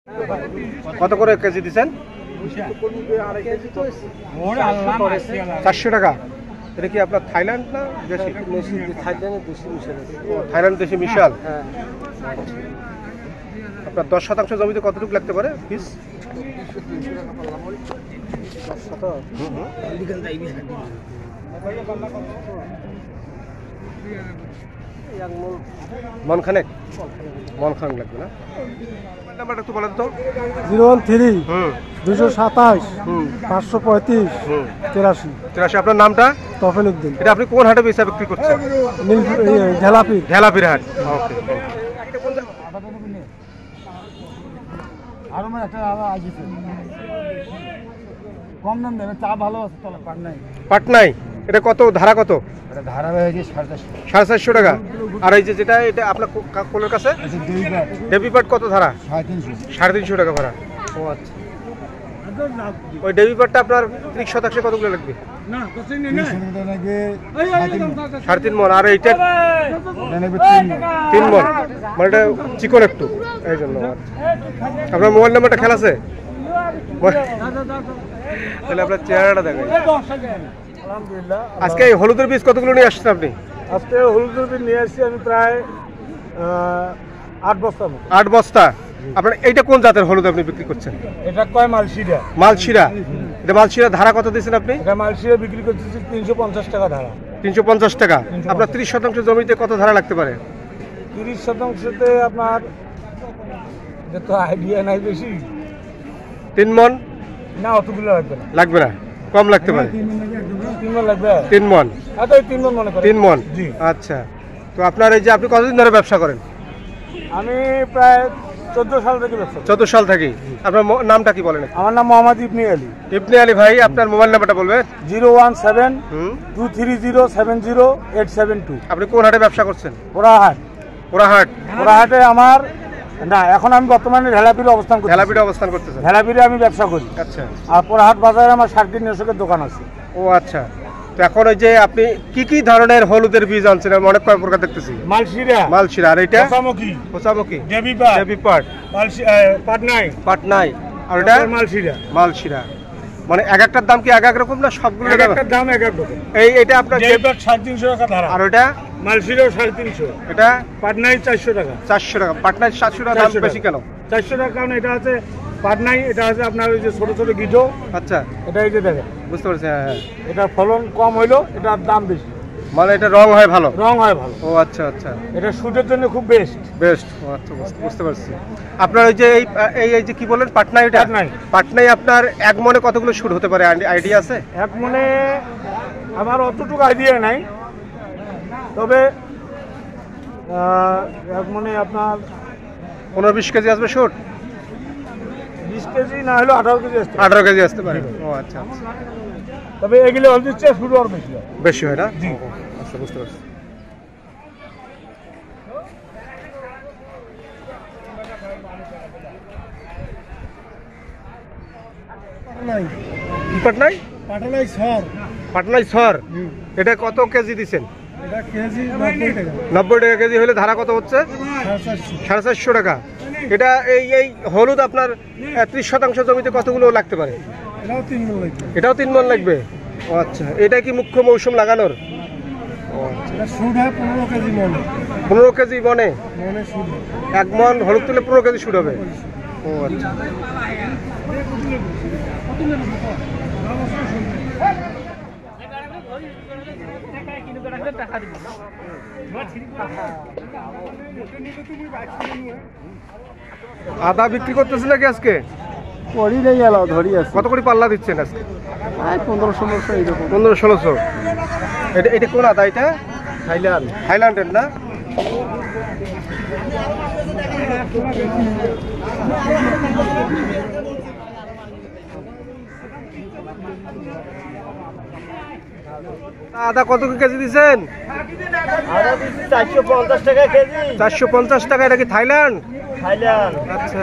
কত করে কেজি দিচ্ছেন? 400 টাকা। এটা কি আপনার থাইল্যান্ড না দেশি? থাইল্যান্ড দেশি মিশাল। আপনার 10% জমিতে কতটুকু লাগতে পারে পিস? মন খানেক লাগবে না? নাম্বারটা একটু বলেন তো। 013 227 535 83। আপনার নামটা? তফেল উদ্দিন। এটা আপনি কোন হাটে বেচা বিক্রি করছেন? ঢেলাপির হাট। ওকে। কম দাম দেবে, চা ভালো আছে। চলো পাটনাই। এটা কত ধারা কত? ধারা হয়েছে 450 টাকা। আর এই যে যেটা এটা আপনার কোলের কাছে ডেবি পাট কত ধারা? 350 টাকা ভাড়া। ও আচ্ছা। ওই ডেবি পাটটা আপনার 30% কতগুলো লাগবে? 3.5 মন। আর এইটা 3 মন। মানে এটা চিকন একটু, এই জন্য। আপনার মোবাইল নাম্বারটা খেলা আছে? তাহলে আপনার চেহারাটা দেখেন। আজকে হলুদের বীজ কতগুলো নিয়ে আসছেন আপনি? আজকে হলুদের বীজ নিয়ে আসছি আমি প্রায় 8 বস্তা। 8 বস্তা। আপনার এইটা কোন জাতের হলুদ আপনি বিক্রি করছেন? এটা কয় মালশিরা। মালশিরা। এটা মালশিরা ধারা কত দিয়েছেন আপনি? এটা মালশিরা বিক্রি করতেছি 350 টাকা ধারা। 350 টাকা। আপনার 30% জমিতে কত ধারা লাগতে পারে? 30%তে আপনার এটা তো আইডিয়া নাই বেশি। 3 মন না, অতগুলো লাগবে না। লাগবে না, কম লাগতে পারে। 3 মন লাগবে। 3 মন। আচ্ছা, 3 মন মনে করেন। 3 মন। জি। আচ্ছা। তো আপনার এই যে আপনি কতদিন ধরে ব্যবসা করেন? আমি প্রায় 14 সাল থেকে ব্যবসা করি। 14 সাল থেকে। আপনার নামটা কি বলেন? আমার নাম মোহাম্মদ ইবনে আলী। ইবনে আলী ভাই, আপনার মোবাইল নাম্বারটা বলবেন? 017 230 70872। আপনি কোন হাটে ব্যবসা করছেন? পোড়াহাট। পোড়াহাটে আমার না, এখন আমি বর্তমানে ঢেলাপিরে অবস্থান করছি। ঢেলাপিরে অবস্থান করতেছেন? ঢেলাপিরে আমি ব্যবসা করি। আচ্ছা। আর পোড়াহাট বাজারে আমার সার্কিট নেশকের দোকান আছে। ও আচ্ছা। তো এখন ওই যে আপনি কি ধরনের হলুদের বীজ আনছেন? আমি অনেক কয় প্রকার দেখতেছি। মালশিরা। আর এটা হোসামুখী। ডেবি পাট। পাটনাই। আর এটা মালশিরা। মানে এক একটার দাম কি এক এক রকম না সবগুলো? এক একটার দাম এক এক রকম। এটা আপনার ডেবি পাট 350 টাকা ধারা। আর ওটা মালশিরাও 350। এটা পাটনাই 400 টাকা। 400 টাকা। পাটনাই 700 টাকা। দাম বেশি কেন? 400 টাকা কারণ এটা আছে পাটনাই, এটা আছে আপনার ওই যে ছোট ছোট গিজো। আচ্ছা। এটা এই যে দেখেন, বুঝতে পারছি। হ্যাঁ। এটা ফলন কম হইলো, এটার দাম বেশি। মানে এটা রং হয় ভালো? রং হয় ভালো। ও আচ্ছা আচ্ছা। এটা শুটের জন্য খুব বেস্ট। ও আচ্ছা, বুঝতে পারছি। আপনার ওই যে এই যে কি বলেন পাটনাই, এটা পাটনাই আপনার এক মনে কতগুলো শুট হতে পারে আইডিয়া আছে? এক মনে আমার অতটুকু আইডিয়া নাই, তবে এক মনে আপনার 15-20 কেজি আসবে শুট? 20 কেজি না হলেও 18 কেজি আসতে। 18 কেজি আসতে পারে। ও আচ্ছা। তবে এগুলো অল্প শুট আর বেশি হয় না? জি। আচ্ছা, বুঝতে পারছি। পাটনাই সর। এটা কত কেজি দিচ্ছেন? 90 টাকা কেজি হলে ধারা কত হচ্ছে? 450 টাকা। এটা এই হলুদ আপনার 30% জমিতে কতগুলো লাগতে পারে? এটাও 3 মন লাগবে। ও আচ্ছা। এটা কি মুখ্য মৌসুম লাগানোর? 15 কেজি মনে। 1 মন হলুদ তুলে 15 কেজি শুট হবে। ও আচ্ছা। আদা বিক্রি করতেছে নাকি আজকে? কত করে পাল্লা দিচ্ছেন আজকে? 1500 এইরকম। 1500-1600। এটা কোন আদা? এটা থাইল্যান্ডের না? আদা কত কেজি দিচ্ছেন? 450 টাকা কেজি। 450 টাকা। এটা কি থাইল্যান্ড? আচ্ছা।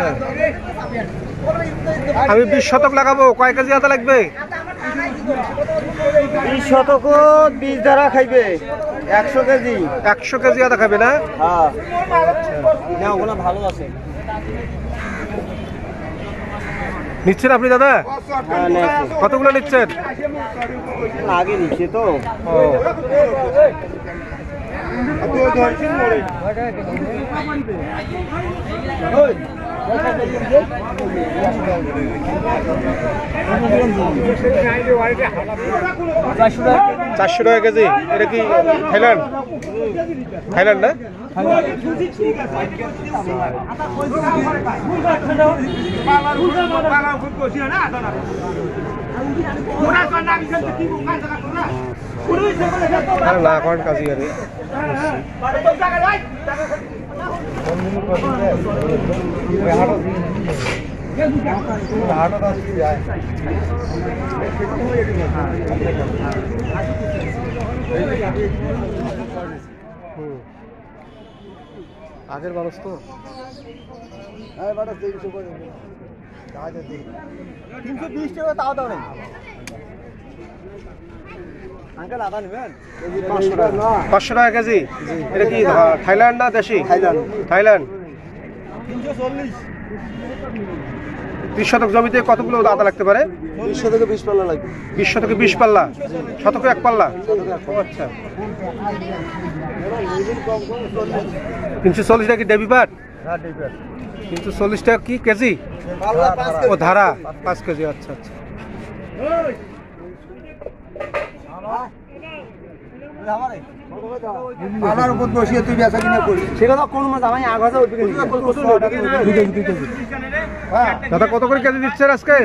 আমি 20 শতক লাগাবো, কয় কেজি আদা লাগবে? 20 শতক 20 ধারা খাইবে 100 কেজি। 100 কেজি আদা খাবে না? হ্যাঁ। না, ওগুলো ভালো আছে। নিচ্ছেন আপনি দাদা? কতগুলো নিচ্ছেন? আগে নিচ্ছে তো। ও চারশো টাকা কেজি। এটা কি থাইল্যান্ড? থাইল্যান্ড না? না করেন কাজী আরে আগের মানুষ তো 320 টাকা তাও দাও নেই আঙ্কেল আদা নেবেন 500 টাকা কেজি। এটা কি থাইল্যান্ড না দেশি? থাইল্যান্ড। 30 শতক জমিতে কতগুলো আদা লাগতে পারে? 20 থেকে 20 পাল্লা লাগবে। 20 থেকে 20 পাল্লা, শতকে 1 পাল্লা। আচ্ছা 340 টাকা কি ডেবি পাট? হ্যাঁ ডিপার 340 টাকা কি কেজি? পাল্লা 5 ও ধারা 5 কেজি। আচ্ছা আচ্ছা আমার উপর বসিয়ে তুই বেচা কিনা করিস সেটা তো কোন মাছ আমি আগাছা উঠবে দাদা কত করে কেজি দিচ্ছেন আজকে?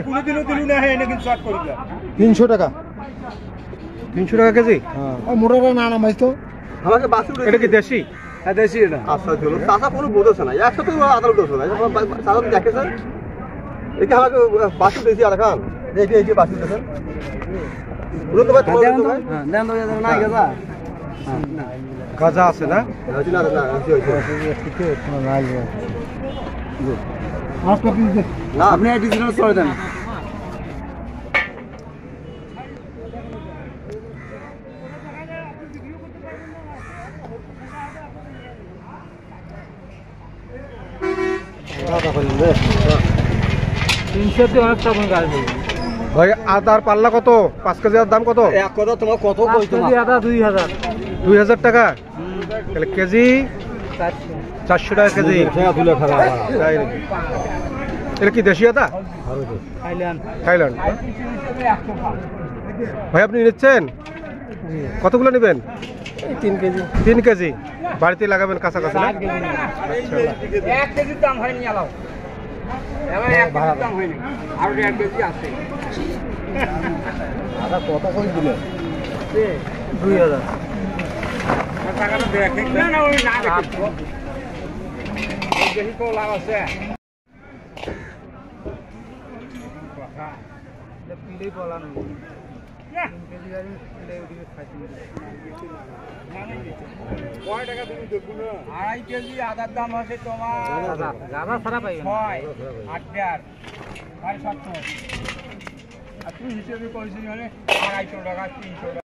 300 টাকা 300 টাকা কেজি। মোটাটা না নামাইছ তো আমাকে বাসু এটা কি দেশি? হ্যাঁ দেশি এটা আচ্ছা চলো চাচা কোনো বোঝাছে না একসাথে আদালত দোষ না চাচা দেখেছেন এটা আমাকে বাসু দিয়েছি আর খান দেখি এই যে বাসু দিয়েছেন পুরো তো ভাই হ্যাঁ দেন তো না গেছা গাজা আছে না? না না না আপনি এই ডিজিটাল করে দেন ভাই আদার পাল্লা কত? 5 কেজি আদার দাম কত? এক কথা তোমার কত কই তোমার আদা 2000 2000 টাকা। তাহলে কেজি 400 টাকা কেজি। তাই নাকি? এটা কি দেশি আদা? থাইল্যান্ড। ভাই আপনি নিচ্ছেন কতগুলো নেবেন? 3 কেজি 3 কেজি। বাড়িতে লাগাবেন কাঁচা কাঁচা? 1 কেজির দাম হয়নি আলাও এবার 1 কেজির দাম হয়নি আর 1 কেজি আছে আদা কত করে দিলে 2000 টাকাটা দেখে না না ওই না দেখো দেখি তো লাভ আছে পিলেই বলানো 3 কেজি গাড়ি পিলে উড়িয়ে খাইছি কয় টাকা তুমি দেখো না 2.5 কেজি আদার দাম আছে তোমার গাদা ছাড়া পাই 6 8 7.5 আর তুমি হিসেবে কইছিস মানে 250 টাকা 300 টাকা